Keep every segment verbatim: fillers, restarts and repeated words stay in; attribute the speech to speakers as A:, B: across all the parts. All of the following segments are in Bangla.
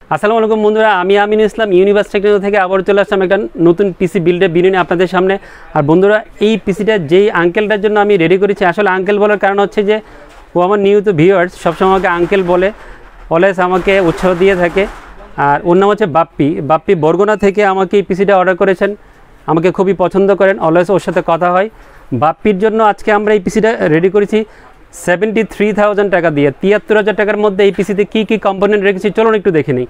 A: আসসালামু আলাইকুম বন্ধুরা, আমি আমিন ইসলাম ইউনিভার্স টেকনোলজি থেকে আবার চলে আসলাম একটা নতুন পিসি বিল্ডের ভিডিও নিয়ে আপনাদের সামনে। আর বন্ধুরা, এই পিসিটা যেই আঙ্কেলটার জন্য আমি রেডি করেছি, আসলে আঙ্কেল বলার কারণ হচ্ছে যে ও আমার নিয়মিত ভিউয়ার্স, সবসময় আমাকে আঙ্কেল বলে, অলওয়েজ আমাকে উৎসাহ দিয়ে থাকে। আর ওর নাম হচ্ছে বাপ্পি। বাপ্পি বরগুনা থেকে আমাকে এই পিসিটা অর্ডার করেছেন, আমাকে খুবই পছন্দ করেন, অলওয়েজ ওর সাথে কথা হয়। বাপ্পির জন্য আজকে আমরা এই পিসিটা রেডি করেছি সেভেন্টি থ্রি থাউজেন্ড টাকা দিয়ে। তিয়াত্তর হাজার টাকার মধ্যে এই পিসিতে কী কী কম্পোনেন্ট রেখেছি চলুন একটু দেখে নিই।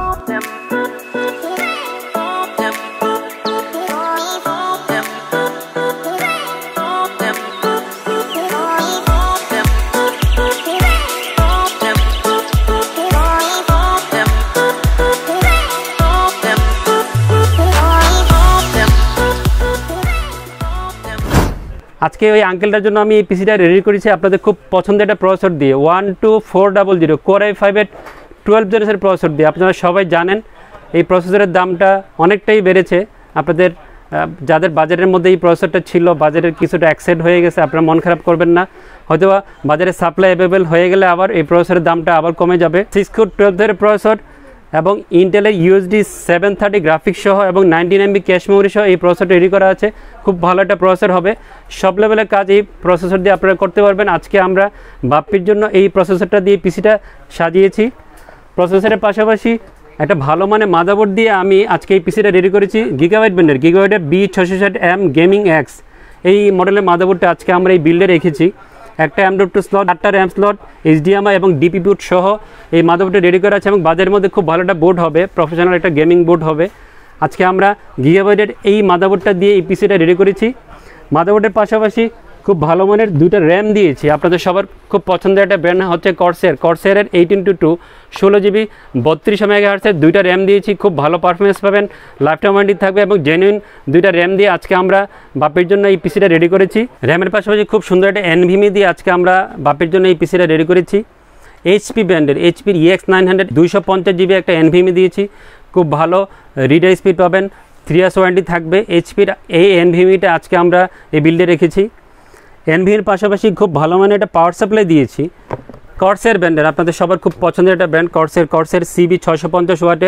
A: আজকে ওই আঙ্কেলটার জন্য আমি এই পিসিটা রেডি করেছি আপনাদের খুব পছন্দের একটা প্রসেসর দিয়ে, one two four double zero core I ফাইভের টুয়েলভ জেনারেশনের প্রসেসর দিয়ে। আপনারা সবাই জানেন এই প্রসেসরের দামটা অনেকটাই বেড়েছে। আপনাদের যাদের বাজারের মধ্যে এই প্রসেসরটা ছিল, বাজারের কিছুটা অ্যাক্সেড হয়ে গেছে, আপনারা মন খারাপ করবেন না। হয়তো বাজারে সাপ্লাই অ্যাভেলেবেল হয়ে গেলে আবার এই প্রসেসরের দামটা আবার কমে যাবে। সিক্স কোর টুয়েলভ এর প্রসেসর এবং ইন্টেলের ইউএসডি সেভেন থার্টি গ্রাফিক্স সহ এবং নাইনটিন এমবি ক্যাশ মেমোরি সহ এই প্রসেসর রেডি করা আছে। খুব ভালো একটা প্রসেসর হবে, সব লেভেলের কাজ এই প্রসেসর দিয়ে আপনারা করতে পারবেন। আজকে আমরা বাপ্পির জন্য এই প্রসেসরটা দিয়ে পিসিটা সাজিয়েছি। প্রসেসরের পাশাপাশি একটা ভালো মানে মাদারবোর্ড দিয়ে আমি আজকে এই পিসিটা রেডি করেছি। গিগাবাইট ব্র্যান্ডের গিগাবাইটের বি ছয়শো ষাট এম গেমিং এক্স এই মডেলের মাদারবোর্ডটা আজকে আমরা এই বিল্ডে রেখেছি। একটা এম ডট টু স্লট, আটটা র্যাম স্লট, এইচডিএমআই এবং ডিপি বুট সহ এই মাদারবোর্ডটা রেডি করা আছে এবং বাজারের মধ্যে খুব ভালো একটা বোর্ড হবে, প্রফেশনাল একটা গেমিং বোর্ড হবে। আজকে আমরা গিগাবাইটের এই মাদারবোর্ডটা দিয়ে এই পিসিটা রেডি করেছি। মাদারবোর্ডের পাশাপাশি খুব ভালো মানের দুইটা র্যাম দিয়েছি। আপনাদের সবার খুব পছন্দের একটা ব্র্যান্ড হচ্ছে কর্সের কর্সেয়ারের এইটিন টু টু ষোলো জিবি বত্রিশ মেগাহার্টজের দুইটা র্যাম দিয়েছি। খুব ভালো পারফরমেন্স পাবেন, লাইফ টাইম ওয়ারেন্টি থাকবে এবং জেনুইন দুইটা র্যাম দিয়ে আজকে আমরা বাপ্পির জন্য এই পিসিটা রেডি করেছি। র্যামের পাশাপাশি খুব সুন্দর একটা এনভিএমই দিয়ে আজকে আমরা বাপ্পির জন্য এই পিসিটা রেডি করেছি। এইচপি ব্র্যান্ডের এইচপির ইএক্স নাইন হান্ড্রেড দুইশো পঞ্চাশ জিবি একটা এনভিএমই দিয়েছি। খুব ভালো রিডার স্পিড পাবেন, থ্রি ইয়ার্স ওয়ারেন্টি থাকবে। এইচপির এই এনভিএমিটা আজকে আমরা এই বিল্ডে রেখেছি। এনভিএর পাশাপাশি খুব ভালো মানের একটা পাওয়ার সাপ্লাই দিয়েছি কর্সের ব্র্যান্ডের, আপনাদের সবার খুব পছন্দের একটা ব্র্যান্ড কর্সের কর্সের সিবি ছয়শো পঞ্চাশ ওয়াটের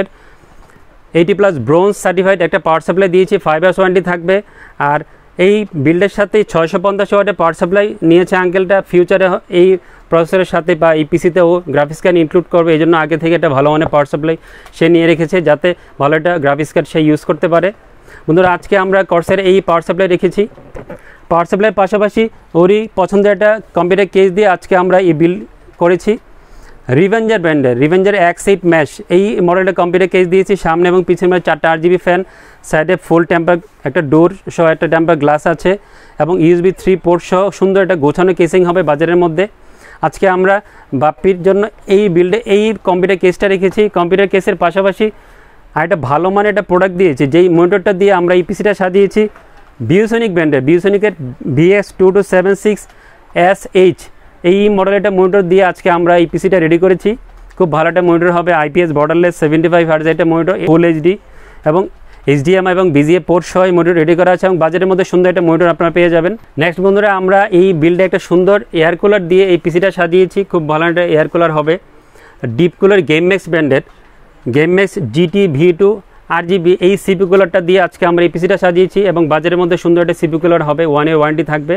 A: এইটি প্লাস ব্রোঞ্জ সার্টিফাইড একটা পাওয়ার সাপ্লাই দিয়েছি, ফাইভ ইয়ার্স ওয়ারেন্টি থাকবে। আর এই বিল্ডের সাথে ছয়শো পঞ্চাশ ওয়াটের পাওয়ার সাপ্লাই নিয়েছে আঙ্কেলটা। ফিউচারে এই প্রসেসরের সাথে বা এই পিসিতে ও গ্রাফিক্স কার্ড ইনক্লুড করবে, এই জন্য আগে থেকে একটা ভালো মানের পাওয়ার সাপ্লাই সে নিয়ে রেখেছে যাতে ভালো একটা গ্রাফিক্স কার্ড সে ইউজ করতে পারে। বন্ধুরা, আজকে আমরা কর্সের এই পাওয়ার সাপ্লাই রেখেছি। পাওয়ার সাপ্লাইয়ের পাশাপাশি ওরই পছন্দের একটা কম্পিউটার কেস দিয়ে আজকে আমরা এই বিল করেছি। রিভেঞ্জার ব্র্যান্ডের রিভেঞ্জার এক্স এইট ম্যাশ এই মডেলের কম্পিউটার কেস দিয়েছি। সামনে এবং পিছনে মানে চারটা আট জিবি ফ্যান, সাইডে ফুল টেম্পার একটা ডোর সহ একটা টেম্পার গ্লাস আছে এবং ইউএসবি থ্রি পোর্ট সহ সুন্দর একটা গোছানো কেসিং হবে বাজারের মধ্যে। আজকে আমরা বাপ্পির জন্য এই বিল্ডে এই কম্পিউটার কেসটা রেখেছি। কম্পিউটার কেসের পাশাপাশি আর একটা ভালো মানের একটা প্রোডাক্ট দিয়েছি, যেই মনিটরটা দিয়ে আমরা এই পিসিটা সাজিয়েছি। ভিউসনিক ব্র্যান্ডের ভিউসনিকের VX two two seven six S H এই মডেলের একটা মনিটর দিয়ে আজকে আমরা এই পিসিটা রেডি করেছি। খুব ভালো একটা মনিটর হবে, IPS borderless seventy five hertz একটা মনিটর, ফুল এইচডি এবং এইচডিএমআই এবং বিজিএ পোর্ট সহ মনিটর রেডি করা আছে এবং বাজারের মধ্যে সুন্দর একটা মনিটর আপনারা পেয়ে যাবেন। নেক্সট বন্ধুরা, আমরা এই বিল্ডে একটা সুন্দর এয়ার কুলার দিয়ে এই পিসিটা সাজিয়েছি। খুব ভালো একটা এয়ার কুলার হবে, ডিপকুলার গেমম্যাক্স ব্র্যান্ডের GameMax GT V two R GB এই সিপি কুলারটা দিয়ে আজকে আমরা এই পিসিটা সাজিয়েছি এবং বাজারের মধ্যে সুন্দর একটা সিপি কুলার হবে, ওয়ান ইয়ার ওয়ারেন্টি থাকবে।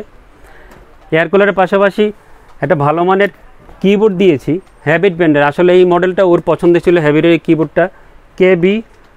A: এয়ার কুলারের পাশাপাশি একটা ভালো মানের কিবোর্ড দিয়েছি হ্যাভিট ব্র্যান্ডের। আসলে এই মডেলটা ওর পছন্দের ছিল, হ্যাভিটের এই কিবোর্ডটা K B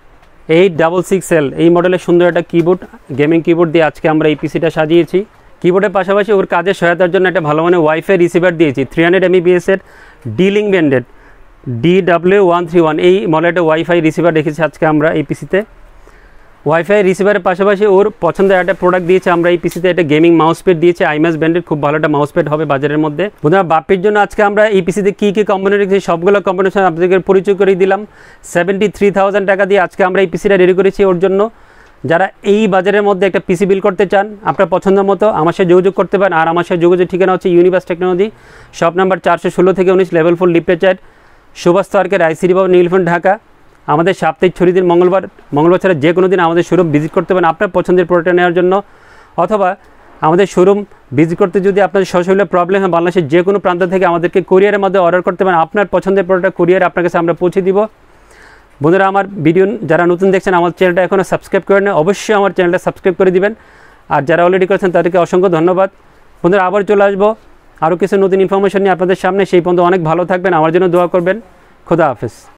A: eight double six L এই মডেলের সুন্দর একটা কিবোর্ড, গেমিং কিবোর্ড দিয়ে আজকে আমরা এই পিসিটা সাজিয়েছি। কিবোর্ডের পাশাপাশি ওর কাজের সহায়তার জন্য একটা ভালো মানের ওয়াইফাই রিসিভার দিয়েছি, থ্রি হান্ড্রেড এমবিপিএসের ডিলিং ব্র্যান্ডের D W one three one এই মডেলটা ওয়াইফাই রিসিভার রেখেছি আজকে আমরা এই পিসিতে। ওয়াইফাই রিসিভারের পাশাপাশি ওর পছন্দের একটা প্রোডাক্ট দিয়েছে আমরা এই পিসিতে, একটা গেমিং মাউস প্যাড দিয়েছে আইমাস ব্র্যান্ডের, খুব ভালো একটা মাউস প্যাড হবে বাজারের মধ্যে। বন্ধুরা, বাপ্পির জন্য আজকে আমরা এই পিসিতে কী কী কম্পোনেন্ট রেখেছি সবগুলো কম্পোনেন্ট আপনাদের পরিচয় করে দিলাম। সেভেন্টি থ্রি থাউজেন্ড টাকা দিয়ে আজকে আমরা এই পিসিটা রেডি করেছি ওর জন্য। যারা এই বাজারের মধ্যে একটা পিসি বিল করতে চান আপনার পছন্দ মতো আমার সাথে যোগাযোগ করতে পারেন। আর আমার সাথে যোগাযোগ ঠিকানা হচ্ছে ইউনিভার্স টেকনোলজি, শপ নাম্বার চারশো ষোলো থেকে উনিশ, লেভেল ফোর লিফটেচার, সুভাস্তু আর্কের আইসিডি ভবন, নীলফামারী, ঢাকা। আমাদের সাপ্তাহিক ছুটির দিন মঙ্গলবার মঙ্গলবার ছাড়া যে কোনো দিন আমাদের শোরুম ভিজিট করতে পারেন আপনার পছন্দের প্রোডাক্ট নেওয়ার জন্য, অথবা আমাদের শোরুম ভিজিট করতে যদি আপনাদের সশরীরে প্রবলেম হয় বাংলাদেশের যে কোনো প্রান্ত থেকে আমাদেরকে কুরিয়ারের মধ্যে অর্ডার করতে পারেন। আপনার পছন্দের প্রোডাক্ট কুরিয়ারে আপনার কাছে আমরা পৌঁছে দিব। বন্ধুরা আমার ভিডিও যারা নতুন দেখছেন আমার চ্যানেলটা এখনও সাবস্ক্রাইব করে নেন, অবশ্যই আমার চ্যানেলটা সাবস্ক্রাইব করে দিবেন। আর যারা অলরেডি করেছেন তাদেরকে অসংখ্য ধন্যবাদ। বন্ধুরা আবার চলে আসবো আরও কিছু নতুন ইনফরমেশন নিয়ে আপনাদের সামনে। সেই পর্যন্ত অনেক ভালো থাকবেন, আমার জন্য দোয়া করবেন। খোদা হাফেজ।